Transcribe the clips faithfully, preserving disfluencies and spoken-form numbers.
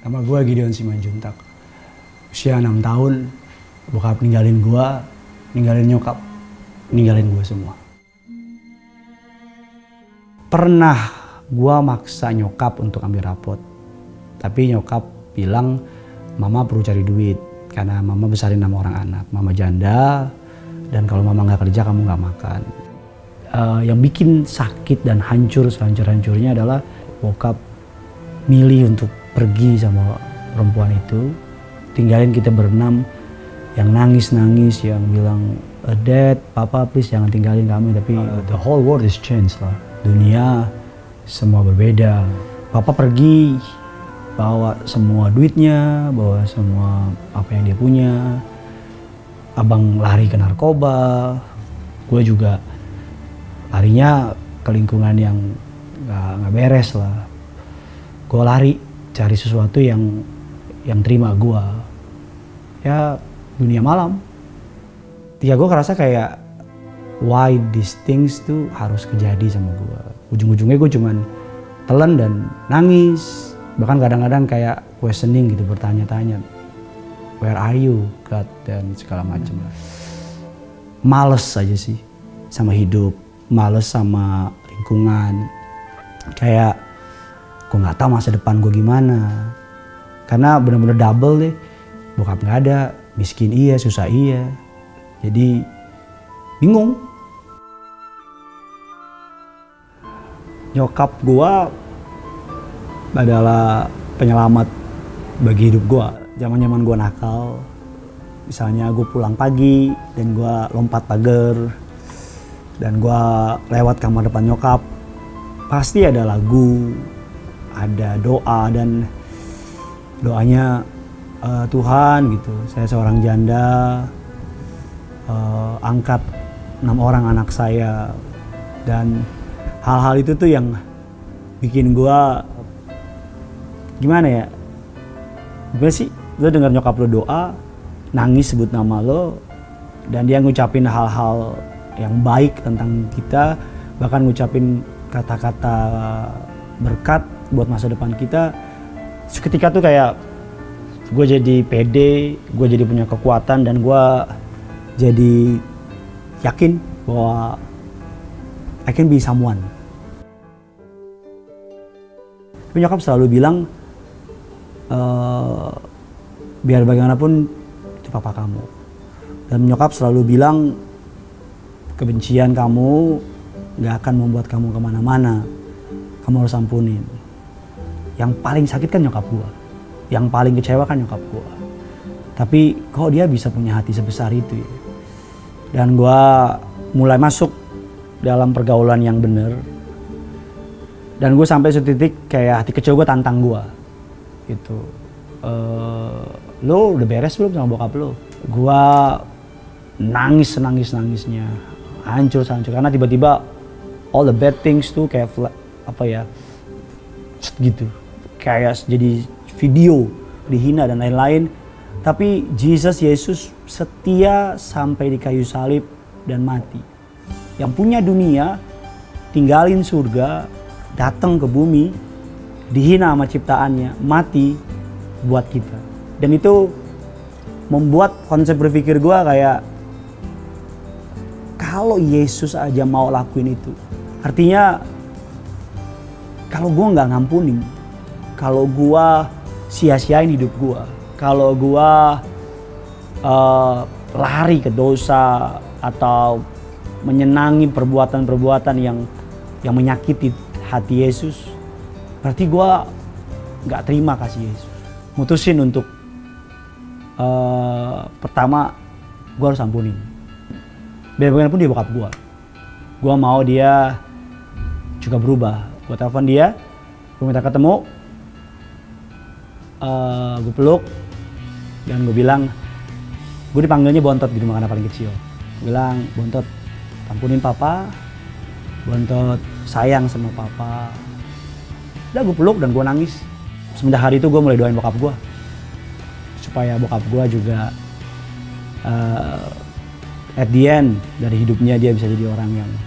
Nama gue Gideon Simanjuntak. Usia enam tahun, bokap ninggalin gue, ninggalin nyokap, ninggalin gue semua. Pernah gue maksa nyokap untuk ambil rapot. Tapi nyokap bilang, mama perlu cari duit. Karena mama besarin nama orang anak. Mama janda, dan kalau mama gak kerja kamu gak makan. Uh, yang bikin sakit dan hancur sehancur-hancurnya adalah bokap milih untuk pergi sama perempuan itu, tinggalin kita berenam, yang nangis-nangis, yang bilang, Dad, Papa please jangan tinggalin kami. Tapi uh, the whole world is changed lah. Dunia semua berbeda. Papa pergi, bawa semua duitnya, bawa semua apa yang dia punya. Abang lari ke narkoba, gue juga larinya ke lingkungan yang gak, gak beres lah. Gue lari cari sesuatu yang yang terima gue, ya dunia malam. Ya gue ngerasa kayak why these things tuh harus kejadi sama gue. Ujung-ujungnya gue cuman telan dan nangis, bahkan kadang-kadang kayak questioning gitu, bertanya-tanya, where are you God, dan segala macam. Males aja sih sama hidup, males sama lingkungan, kayak gue nggak tahu masa depan gue gimana, karena bener-bener double deh, bokap nggak ada, miskin iya, susah iya, jadi bingung. Nyokap gue adalah penyelamat bagi hidup gue. Zaman-zaman gue nakal, misalnya gue pulang pagi dan gue lompat pagar dan gue lewat kamar depan nyokap, pasti ada lagu, ada doa, dan doanya uh, Tuhan gitu, saya seorang janda, uh, angkat enam orang anak saya, dan hal-hal itu tuh yang bikin gua gimana ya, gimana sih, lo dengar nyokap lo doa, nangis sebut nama lo, dan dia ngucapin hal-hal yang baik tentang kita, bahkan ngucapin kata-kata berkat buat masa depan kita. Seketika tuh kayak gue jadi pede, gue jadi punya kekuatan, dan gue jadi yakin bahwa I can be someone. Tapi nyokap selalu bilang, e, biar bagaimanapun itu papa kamu. Dan nyokap selalu bilang, kebencian kamu gak akan membuat kamu kemana-mana, kamu harus ampunin. Yang paling sakit kan nyokap gua, yang paling kecewa kan nyokap gua. Tapi kok dia bisa punya hati sebesar itu ya. Dan gua mulai masuk dalam pergaulan yang bener. Dan gue sampai setitik kayak hati kecil gue tantang gua gitu. E, lo udah beres belum sama bokap lo? Gua nangis senangis-nangisnya, hancur hancur karena tiba-tiba all the bad things tuh kayak apa ya, gitu, kayak jadi video dihina dan lain-lain. Tapi Jesus Yesus setia sampai di kayu salib dan mati. Yang punya dunia tinggalin surga, datang ke bumi, dihina sama ciptaannya, mati buat kita. Dan itu membuat konsep berpikir gue kayak, kalau Yesus aja mau lakuin itu, artinya kalau gue nggak ngampunin, kalau gue sia-siain hidup gue, kalau gue uh, lari ke dosa atau menyenangi perbuatan-perbuatan yang yang menyakiti hati Yesus, berarti gue nggak terima kasih Yesus. Mutusin untuk uh, pertama gue harus ampunin. Biar bagaimanapun dia bokap gue, gue mau dia juga berubah. Gue telepon dia, gue minta ketemu, uh, gue peluk, dan gue bilang, gue dipanggilnya Bontot di rumah anak paling kecil. Gue bilang, Bontot, ampunin papa, Bontot sayang sama papa. Udah gue peluk dan gue nangis. Semenjak hari itu gue mulai doain bokap gue, supaya bokap gue juga uh, at the end dari hidupnya dia bisa jadi orang yang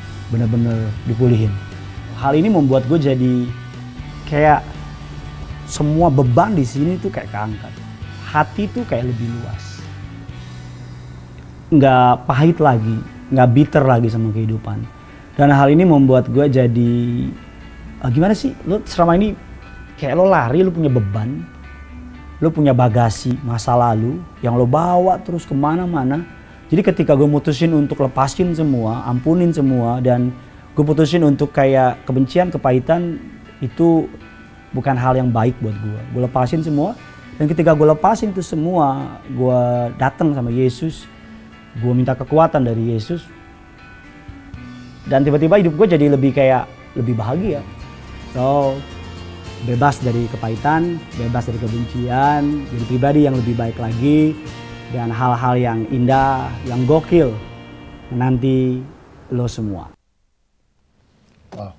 benar-benar dipulihin. Hal ini membuat gue jadi kayak semua beban di sini tuh kayak keangkat. Hati tuh kayak lebih luas. Nggak pahit lagi, nggak bitter lagi sama kehidupan. Dan hal ini membuat gue jadi, ah, gimana sih, lo selama ini kayak lo lari, lo punya beban, lo punya bagasi masa lalu yang lo bawa terus kemana-mana. Jadi ketika gue mutusin untuk lepasin semua, ampunin semua, dan gue putusin untuk kayak kebencian, kepahitan, itu bukan hal yang baik buat gue. Gue lepasin semua, dan ketika gue lepasin itu semua, gue datang sama Yesus, gue minta kekuatan dari Yesus, dan tiba-tiba hidup gue jadi lebih kayak lebih bahagia. So bebas dari kepahitan, bebas dari kebencian, jadi pribadi yang lebih baik lagi, dan hal-hal yang indah, yang gokil menanti lo semua. Wow.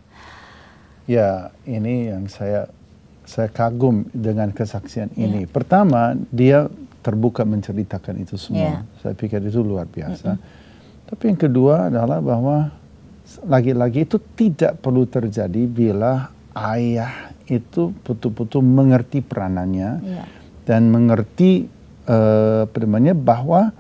Ya, ini yang saya saya kagum dengan kesaksian ini. Yeah. Pertama, dia terbuka menceritakan itu semua. Yeah. Saya pikir itu luar biasa. Mm-mm. Tapi yang kedua adalah bahwa lagi-lagi itu tidak perlu terjadi bila ayah itu betul-betul mengerti peranannya, yeah, dan mengerti uh, apa namanya, bahwa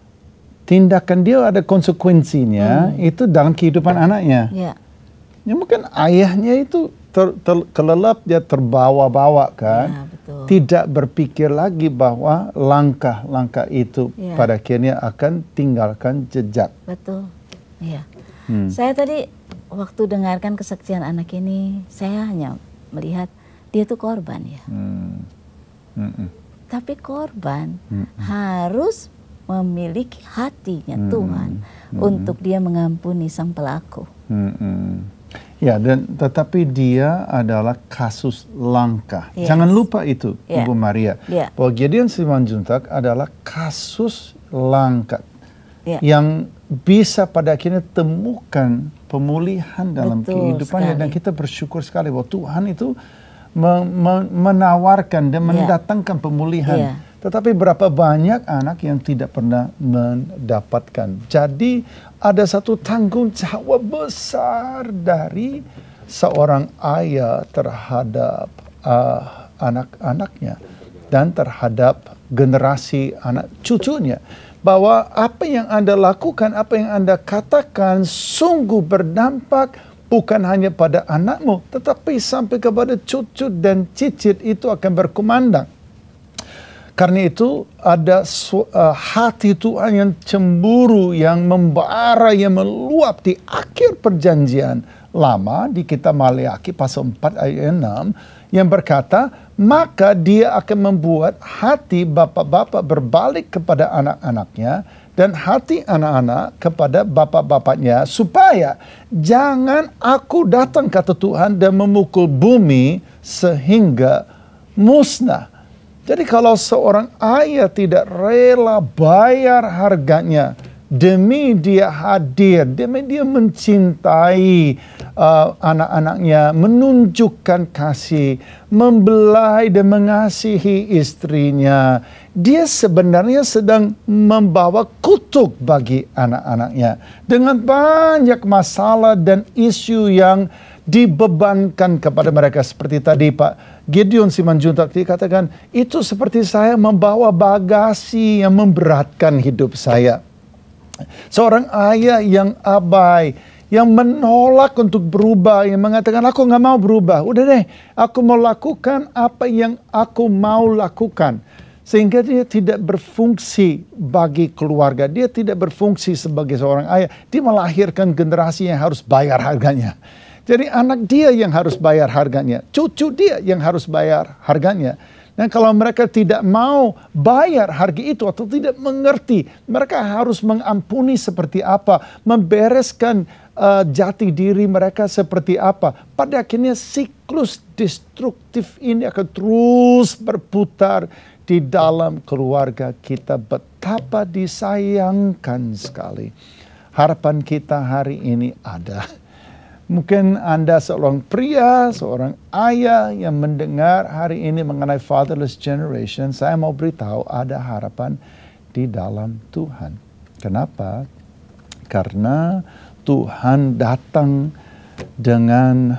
tindakan dia ada konsekuensinya, mm, itu dalam kehidupan anaknya. Yeah. Ya mungkin ayahnya itu ter, ter, kelelap, dia terbawa-bawa kan, yeah, betul, tidak berpikir lagi bahwa langkah-langkah itu, yeah, pada akhirnya akan tinggalkan jejak. Betul. Iya. Hmm. Saya tadi waktu dengarkan kesaksian anak ini, saya hanya melihat dia tuh korban ya. Hmm. Hmm. Tapi korban hmm. harus memiliki hatinya hmm. Tuhan hmm. untuk dia mengampuni sang pelaku. Hmm. Ya, dan tetapi dia adalah kasus langka. Yes. Jangan lupa itu, yeah, Ibu Maria. Yeah. Bahwa Gideon Simanjuntak adalah kasus langka, yeah, yang bisa pada akhirnya temukan pemulihan dalam Betul kehidupannya sekali. Dan kita bersyukur sekali bahwa Tuhan itu me me menawarkan dan mendatangkan yeah. pemulihan. Yeah. Tetapi berapa banyak anak yang tidak pernah mendapatkan. Jadi ada satu tanggung jawab besar dari seorang ayah terhadap uh, anak-anaknya dan terhadap generasi anak cucunya. Bahwa apa yang Anda lakukan, apa yang Anda katakan sungguh berdampak bukan hanya pada anakmu, tetapi sampai kepada cucu dan cicit itu akan berkumandang. Karena itu ada uh, hati Tuhan yang cemburu, yang membara, yang meluap di akhir perjanjian lama di kitab Maleakhi pasal empat ayat enam yang berkata, maka dia akan membuat hati bapak-bapak berbalik kepada anak-anaknya dan hati anak-anak kepada bapak-bapaknya, supaya jangan aku datang, kata Tuhan, dan memukul bumi sehingga musnah. Jadi kalau seorang ayah tidak rela bayar harganya demi dia hadir, demi dia mencintai uh, anak-anaknya, menunjukkan kasih, membelai dan mengasihi istrinya, dia sebenarnya sedang membawa kutuk bagi anak-anaknya dengan banyak masalah dan isu yang dibebankan kepada mereka. Seperti tadi Pak Gideon Simanjuntak dikatakan, itu seperti saya membawa bagasi yang memberatkan hidup saya. Seorang ayah yang abai, yang menolak untuk berubah, yang mengatakan aku nggak mau berubah. Udah deh, aku mau lakukan apa yang aku mau lakukan. Sehingga dia tidak berfungsi bagi keluarga. Dia tidak berfungsi sebagai seorang ayah. Dia melahirkan generasi yang harus bayar harganya. Jadi anak dia yang harus bayar harganya. Cucu dia yang harus bayar harganya. Dan kalau mereka tidak mau bayar harga itu atau tidak mengerti, mereka harus mengampuni seperti apa, membereskan uh, jati diri mereka seperti apa. Pada akhirnya siklus destruktif ini akan terus berputar di dalam keluarga kita. Betapa disayangkan sekali. Harapan kita hari ini ada. Mungkin Anda seorang pria, seorang ayah yang mendengar hari ini mengenai fatherless generation, saya mau beritahu ada harapan di dalam Tuhan. Kenapa? Karena Tuhan datang dengan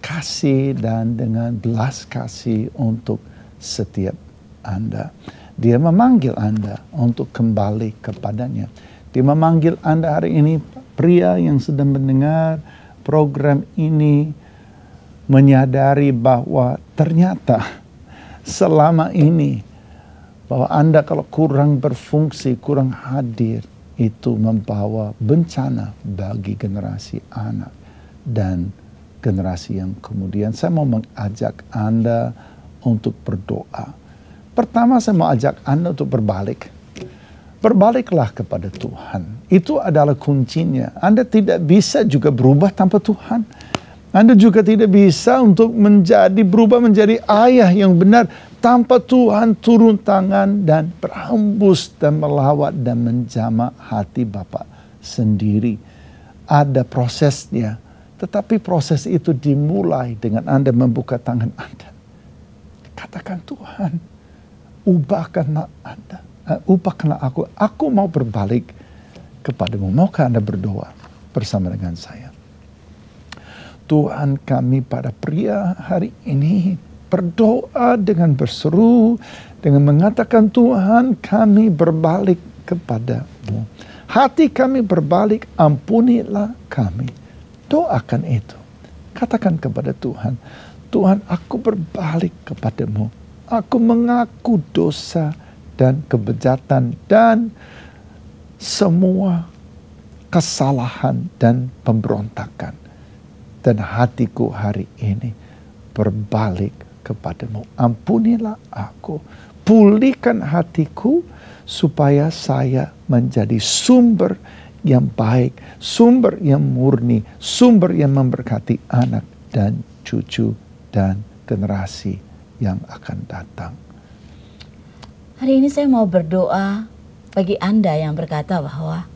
kasih dan dengan belas kasih untuk setiap Anda. Dia memanggil Anda untuk kembali kepadanya. Dia memanggil Anda hari ini, pria yang sedang mendengar program ini, menyadari bahwa ternyata selama ini bahwa Anda kalau kurang berfungsi, kurang hadir, itu membawa bencana bagi generasi anak dan generasi yang kemudian. Saya mau mengajak Anda untuk berdoa. Pertama saya mau ajak Anda untuk berbalik. Berbaliklah kepada Tuhan. Itu adalah kuncinya. Anda tidak bisa juga berubah tanpa Tuhan. Anda juga tidak bisa untuk menjadi berubah menjadi ayah yang benar tanpa Tuhan turun tangan dan berhembus dan melawat dan menjamah hati Bapa sendiri. Ada prosesnya. Tetapi proses itu dimulai dengan Anda membuka tangan Anda. Katakan, Tuhan, ubahkanlah Anda, uh, ubahkanlah aku. Aku mau berbalik kepadamu. Maukah Anda berdoa bersama dengan saya? Tuhan, kami pada pria hari ini berdoa dengan berseru, dengan mengatakan, Tuhan, kami berbalik kepadamu. Hati kami berbalik, ampunilah kami. Doakan itu. Katakan kepada Tuhan, Tuhan, aku berbalik kepadamu. Aku mengaku dosa dan kebejatan dan semua kesalahan dan pemberontakan. Dan hatiku hari ini berbalik kepadamu. Ampunilah aku. Pulihkan hatiku supaya saya menjadi sumber yang baik, sumber yang murni, sumber yang memberkati anak dan cucu dan generasi yang akan datang. Hari ini saya mau berdoa bagi Anda yang berkata bahwa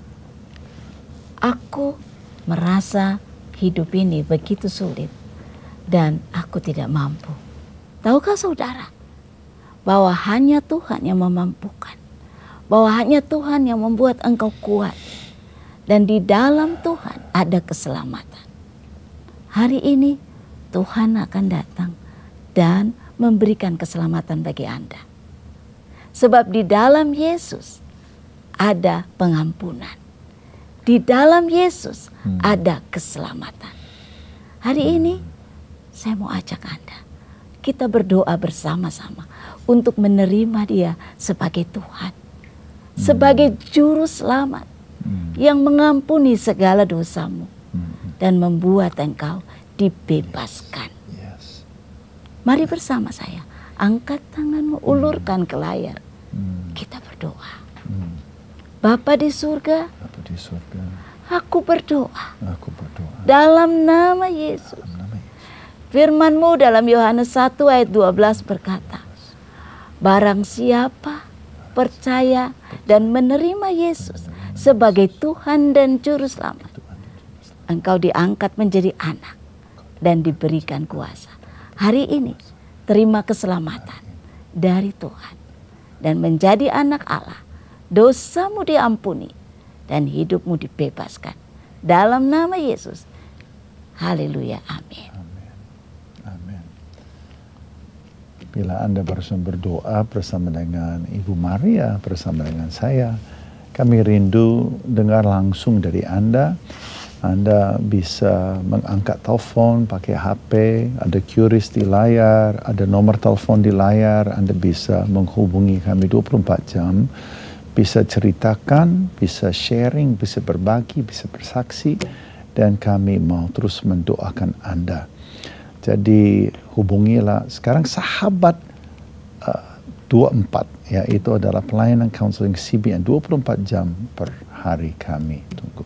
aku merasa hidup ini begitu sulit dan aku tidak mampu. Tahukah saudara bahwa hanya Tuhan yang memampukan, bahwa hanya Tuhan yang membuat engkau kuat, dan di dalam Tuhan ada keselamatan. Hari ini Tuhan akan datang dan memberikan keselamatan bagi Anda. Sebab di dalam Yesus ada pengampunan. Di dalam Yesus hmm. ada keselamatan. Hari ini saya mau ajak Anda, kita berdoa bersama-sama untuk menerima Dia sebagai Tuhan, hmm. sebagai juru selamat hmm. yang mengampuni segala dosamu hmm. dan membuat engkau dibebaskan. Yes. Mari bersama saya, angkat tanganmu, ulurkan ke layar. Hmm. Kita berdoa. Hmm. Bapa di surga, Bapa di surga, aku berdoa, aku berdoa dalam nama Yesus. Firman-Mu dalam Yohanes satu ayat dua belas berkata, barang siapa percaya dan menerima Yesus sebagai Tuhan dan Juru Selamat, engkau diangkat menjadi anak dan diberikan kuasa. Hari ini terima keselamatan dari Tuhan dan menjadi anak Allah. Dosamu diampuni dan hidupmu dibebaskan. Dalam nama Yesus. Haleluya. Amin. Amin. Amin. Bila Anda barusan berdoa bersama dengan Ibu Maria, bersama dengan saya, kami rindu dengar langsung dari Anda. Anda bisa mengangkat telepon pakai H P, ada Q R I S di layar, ada nomor telepon di layar. Anda bisa menghubungi kami dua puluh empat jam. Bisa ceritakan, bisa sharing, bisa berbagi, bisa bersaksi, dan kami mau terus mendoakan Anda. Jadi hubungilah sekarang sahabat uh, dua puluh empat, ya, itu adalah pelayanan counseling C B N dua puluh empat jam per hari kami. Tunggu.